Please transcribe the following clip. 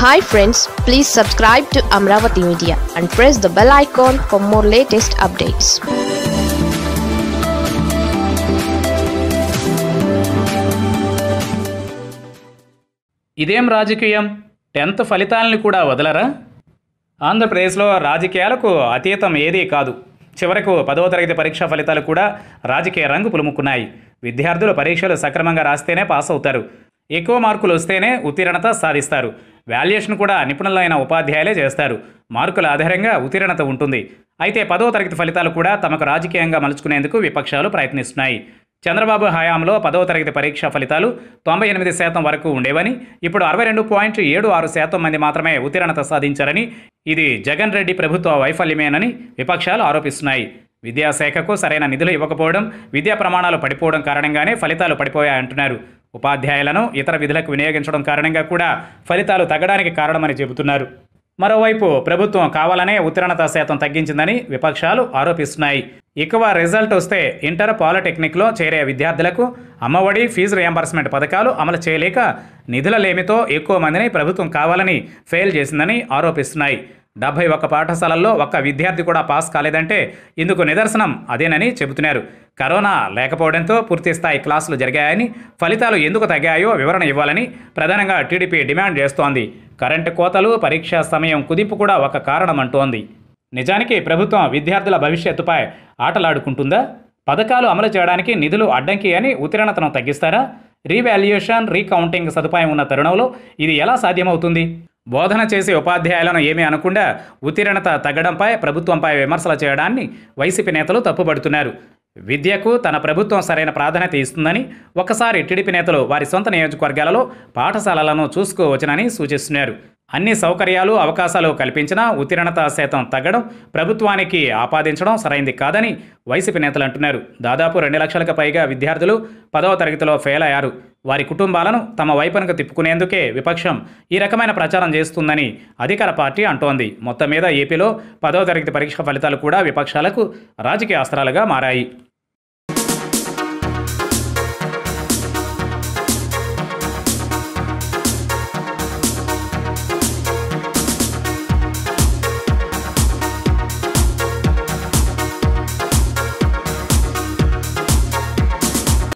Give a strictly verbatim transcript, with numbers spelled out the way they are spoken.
Hi friends, please subscribe to Amravati Media and press the bell icon for more latest updates. ఇదేం రాజకీయం? Tenth ఫలితాలను కూడా వదలరా? ఆంధ్రప్రదేశ్లో రాజకీయాలకు అతీతం ఏదీ కాదు. చివరకు పదవ తరగతి పరీక్షా ఫలితాలు కూడా రాజకీయ రంగు పులుముకున్నాయి. విద్యార్థులు పరీక్షలు సక్రమంగా రాస్తేనే పాస్ అవుతారు. ఎక్కువ మార్కులు వస్తేనే ఉత్తీర్ణత సాధిస్తారు. వాల్యుయేషన్ కూడా నిపుణులైన ఉపాధ్యాయులే చేస్తారు. మార్కుల ఆధారంగా ఉత్తీర్ణత ఉంటుంది. అయితే పదవ తరగతి ఫలితాలు కూడా తమకు రాజకీయంగా మలుచుకునేందుకు విపక్షాలు ప్రయత్నిస్తున్నాయి. చంద్రబాబు హయాంలో పదవ తరగతి పరీక్షా ఫలితాలు తొంభై ఎనిమిది శాతం వరకు ఉండేవని, ఇప్పుడు అరవై రెండు పాయింట్ ఏడు ఆరు శాతం మంది మాత్రమే ఉత్తీర్ణత సాధించారని, ఇది జగన్ రెడ్డి ప్రభుత్వ వైఫల్యమేనని విపక్షాలు ఆరోపిస్తున్నాయి. విద్యాశాఖకు సరైన నిధులు ఇవ్వకపోవడం, విద్యా ప్రమాణాలు పడిపోవడం కారణంగానే ఫలితాలు పడిపోయాయంటున్నారు. ఉపాధ్యాయులను ఇతర విధులకు వినియోగించడం కారణంగా కూడా ఫలితాలు తగ్గడానికి కారణమని చెబుతున్నారు. మరోవైపు ప్రభుత్వం కావాలనే ఉత్తీర్ణత శాతం తగ్గించిందని విపక్షాలు ఆరోపిస్తున్నాయి. ఎక్కువ రిజల్ట్ వస్తే ఇంటర్, పాలిటెక్నిక్లో చేరే విద్యార్థులకు అమ్మఒడి, ఫీజు రియంబర్స్మెంట్ పథకాలు అమలు చేయలేక నిధుల లేమితో ఎక్కువ మందిని ప్రభుత్వం కావాలని ఫెయిల్ చేసిందని ఆరోపిస్తున్నాయి. డెబ్బై ఒక్క పాఠశాలల్లో ఒక్క విద్యార్థి కూడా పాస్ కాలేదంటే ఇందుకు నిదర్శనం అదేనని చెబుతున్నారు. కరోనా లేకపోవడంతో పూర్తి స్థాయి క్లాసులు జరిగాయని, ఫలితాలు ఎందుకు తగ్గాయో వివరణ ఇవ్వాలని ప్రధానంగా టీడీపీ డిమాండ్ చేస్తోంది. కరెంటు కోతలు, పరీక్షా సమయం కుదింపు కూడా ఒక కారణం అంటోంది. నిజానికి ప్రభుత్వం విద్యార్థుల భవిష్యత్తుపై ఆటలాడుకుంటుందా? పథకాలు అమలు చేయడానికి నిధులు అడ్డంకి అని ఉత్తీర్ణతను తగ్గిస్తారా? రీవాల్యుయేషన్, రీకౌంటింగ్ సదుపాయం ఉన్న తరుణంలో ఇది ఎలా సాధ్యమవుతుంది? బోధన చేసే ఉపాధ్యాయులను ఏమీ అనకుండా ఉత్తీర్ణత తగ్గడంపై ప్రభుత్వంపై విమర్శలు చేయడాన్ని వైసీపీ నేతలు తప్పుపడుతున్నారు. విద్యకు తన ప్రభుత్వం సరైన ప్రాధాన్యత ఇస్తుందని, ఒకసారి టీడీపీ నేతలు వారి సొంత నియోజకవర్గాలలో పాఠశాలలను చూసుకోవచ్చునని సూచిస్తున్నారు. అన్ని సౌకర్యాలు, అవకాశాలు కల్పించినా ఉత్తీర్ణత శాతం తగ్గడం ప్రభుత్వానికి ఆపాదించడం సరైంది కాదని వైసీపీ నేతలు అంటున్నారు. దాదాపు రెండు లక్షలకు పైగా విద్యార్థులు పదవ తరగతిలో ఫెయిల్ అయ్యారు. వారి కుటుంబాలను తమ వైపునకు తిప్పుకునేందుకే విపక్షం ఈ రకమైన ప్రచారం చేస్తుందని అధికార పార్టీ అంటోంది. మొత్తం మీద ఏపీలో పదవ తరగతి పరీక్ష ఫలితాలు కూడా విపక్షాలకు రాజకీయ అస్త్రాలుగా మారాయి.